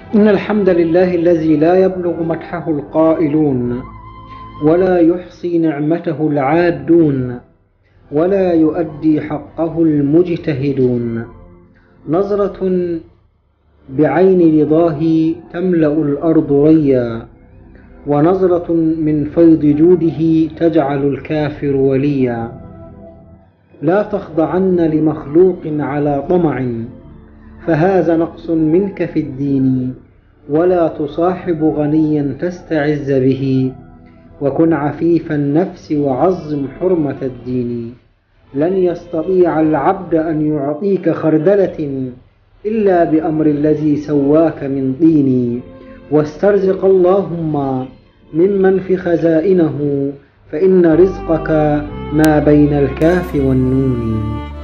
إن الحمد لله الذي لا يبلغ مدحه القائلون، ولا يحصي نعمته العادون، ولا يؤدي حقه المجتهدون. نظرة بعين رضاه تملأ الأرض ريا، ونظرة من فيض جوده تجعل الكافر وليا. لا تخضعن لمخلوق على طمع، فهذا نقص منك في الدين، ولا تصاحب غنيا تستعز به، وكن عفيف النفس وعظم حرمة الدين. لن يستطيع العبد أن يعطيك خردلة إلا بأمر الذي سواك من طين. واسترزق اللهم ممن في خزائنه، فإن رزقك ما بين الكاف والنون.